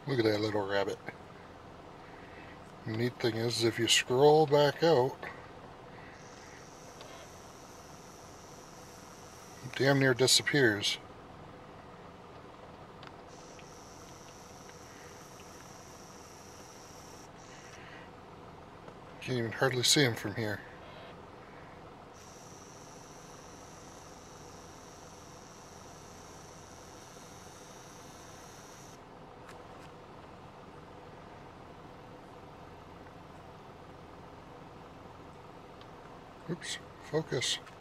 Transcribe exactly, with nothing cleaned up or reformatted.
Look at that little rabbit. The neat thing is, if you scroll back out, it damn near disappears. Can't even hardly see him from here. Oops, focus.